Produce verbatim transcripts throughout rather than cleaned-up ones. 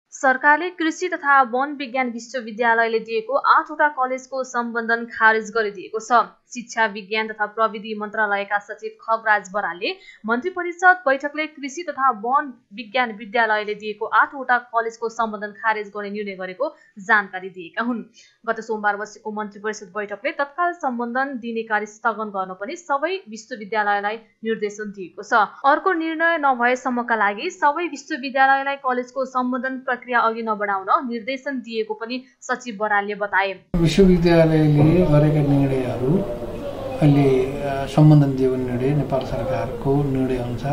सरकारले कृषि तथा वन विज्ञान विश्वविद्यालयले दिएको आठवटा कलेजको सम्बन्धन खारेज गरिदिएको छ। शिक्षा विज्ञान तथा प्रविधि मन्त्रालयका सचिव खगराज बरालले मन्त्री परिषद बैठकले कृषि तथा वन विज्ञान विद्यालयले दिएको आठवटा कलेजको सम्बन्धन खारेज गर्ने निर्णय गरेको जानकारी दिएका हुन्। गत सोमबार बसेको मन्त्री परिषद बैठकले तत्काल सम्बन्धन दिने कार्य स्थगन गर्न पनि सबै विश्वविद्यालयलाई निर्देशन दिएको छ। अर्को निर्णय नभएसम्मका लागि सबै विश्वविद्यालयलाई कलेजको सम्बन्धन प्रक्रिया अघि नबढाउन निर्देशन दिएको पनि सचिव बरालले बताए। विश्वविद्यालयले गरेका निर्णयहरू अहिले सम्बन्धन दिएको निर्णय नेपाल सरकारको निर्णय अनुसार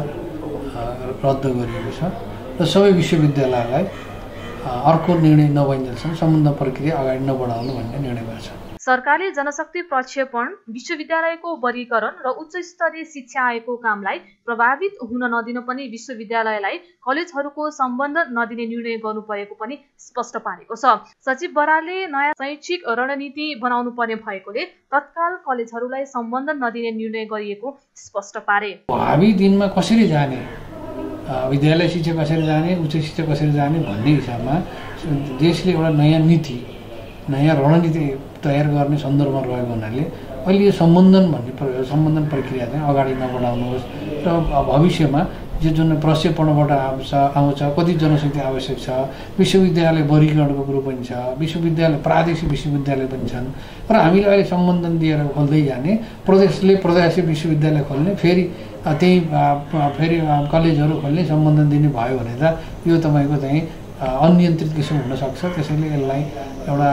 रद्द गरिएको छ र सबै विश्वविद्यालयलाई अर्को निर्णय नभइन्जेलसम्म सम्बन्धन प्रक्रिया अगाडि नबढाउनु भन्ने निर्णय भएको छ। सरकारले जनशक्ति प्रक्षेपण, विश्वविद्यालयको वर्गीकरण र उच्च स्तरीय शिक्षा आयोगको कामलाई प्रभावित हुन नदिन पनि विश्वविद्यालयलाई कलेजहरूको सम्बन्ध नदिने निर्णय गर्नु परेको पनि स्पष्ट पारेको छ। सचिव बरालले नयाँ शैक्षिक रणनीति बनाउनु पर्ने भएकोले तत्काल कलेजहरूलाई सम्बन्ध नदिने निर्णय गरिएको स्पष्ट पारे। भावी दिनमा कसरी जाने, विद्यालय शिक्षा कसरी जाने, उच्च शिक्षा कसरी जाने भन्ने हिसाबमा देशले एउटा नयाँ नीति, नयाँ रणनीति तयार गर्ने सन्दर्भमा रहेको हुनाले अहिले यो सम्बन्धन भन्ने सम्बन्धन प्रक्रिया चाहिँ अगाडि नबढाउनुहोस् र भविष्यमा जो जुन प्रक्षेपणबाट आउँछ आउँछ कति जनशक्ति आवश्यक छ, विश्वविद्यालय वर्गीकरणको कुरो पनि छ, विश्वविद्यालय प्रादेशिक विश्वविद्यालय पनि छन् र हामीले अहिले सम्बन्धन दिएर खोल्दै जाने, प्रदेशले प्रदेशिक विश्वविद्यालय खोल्ने, फेरि त्यही फेरि कलेजहरू खोल्ने, सम्बन्धन दिने भयो भने त यो तपाईँको चाहिँ अनियन्त्रित किसिम हुन सक्छ। त्यसैले यसलाई एउटा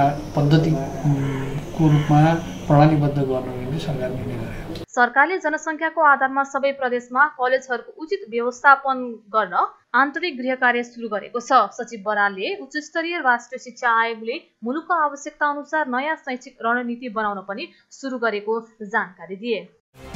पद्धतिको रूपमा प्रणालीबद्ध गर्नको निम्ति सरकार निर्णय गर्यो। सरकारले जनसङ्ख्याको आधारमा सबै प्रदेशमा कलेजहरूको उचित व्यवस्थापन गर्न आन्तरिक गृह कार्य सुरु गरेको छ। सचिव बरालले उच्च स्तरीय राष्ट्रिय शिक्षा आयोगले मुलुकको आवश्यकता अनुसार नयाँ शैक्षिक रणनीति बनाउन पनि सुरु गरेको जानकारी दिए।